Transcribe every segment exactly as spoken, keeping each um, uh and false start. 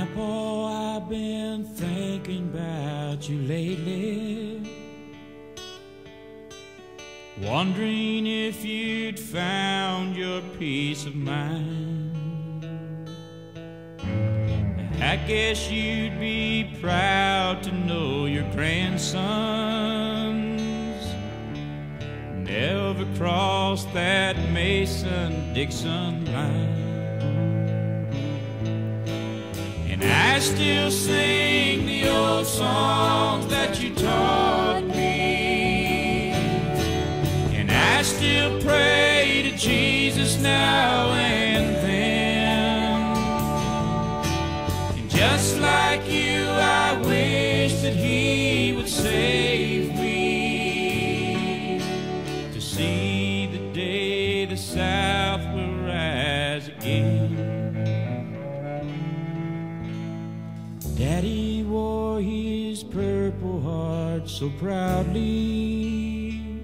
Grandpa, I've been thinking about you lately, wondering if you'd found your peace of mind. I guess you'd be proud to know your grandsons never crossed that Mason-Dixon line. And I still sing the old songs that you taught me, and I still pray to Jesus now and then. And just like you, I wish that He would save me to see the day the South will rise again. Daddy wore his Purple Heart so proudly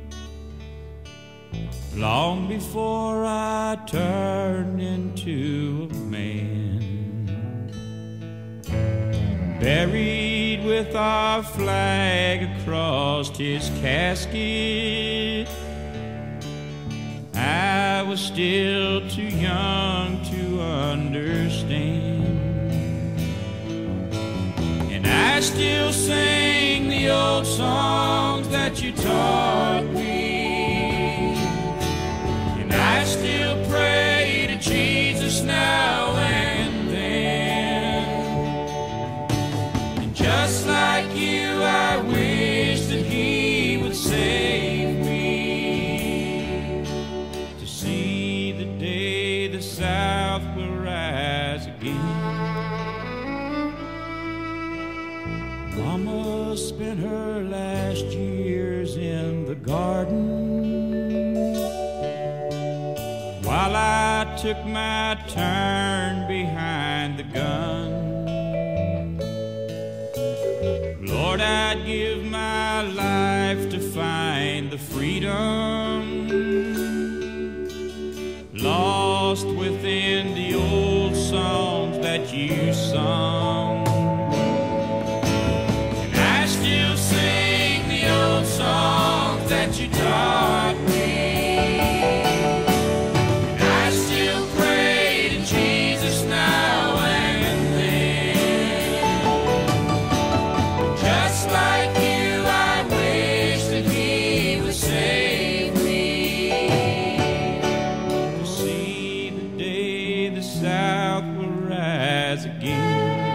long before I turned into a man. Buried with our flag across his casket, I was still too young to understand. I still sing the old songs that you taught me, and I still pray to Jesus now and then. And just like you, I wish that He would save me to see the day the South will rise again. Mama spent her last years in the garden while I took my turn behind the gun. Lord, I'd give my life to find the freedom lost within the old songs that you sung. Songs that you taught me, and I still pray to Jesus now and then. Just like you, I wish that He would save me to see the day the South will rise again.